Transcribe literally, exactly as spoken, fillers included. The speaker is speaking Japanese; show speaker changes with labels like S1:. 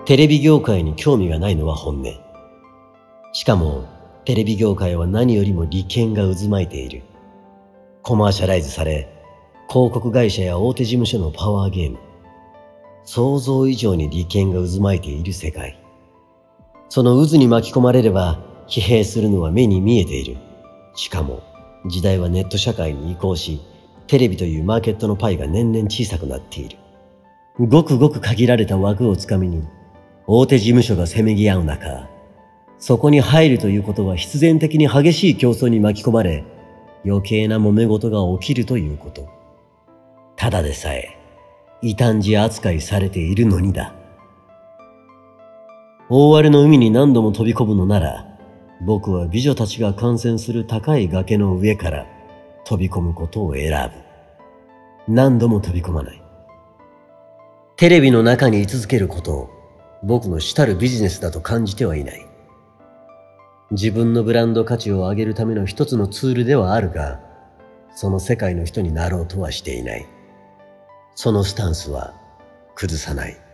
S1: テレビ業界に興味がないのは本音。しかも、テレビ業界は何よりも利権が渦巻いている。コマーシャライズされ、広告会社や大手事務所のパワーゲーム。想像以上に利権が渦巻いている世界。その渦に巻き込まれれば、疲弊するのは目に見えている。しかも、時代はネット社会に移行し、テレビというマーケットのパイが年々小さくなっている。ごくごく限られた枠をつかみに、大手事務所がせめぎ合う中、そこに入るということは必然的に激しい競争に巻き込まれ、余計な揉め事が起きるということ。ただでさえ、異端児扱いされているのにだ。大荒れの海に何度も飛び込むのなら、僕は美女たちが観戦する高い崖の上から飛び込むことを選ぶ。何度も飛び込まない。テレビの中に居続けることを僕の主たるビジネスだと感じてはいない。自分のブランド価値を上げるための一つのツールではあるが、その世界の人になろうとはしていない。そのスタンスは崩さない。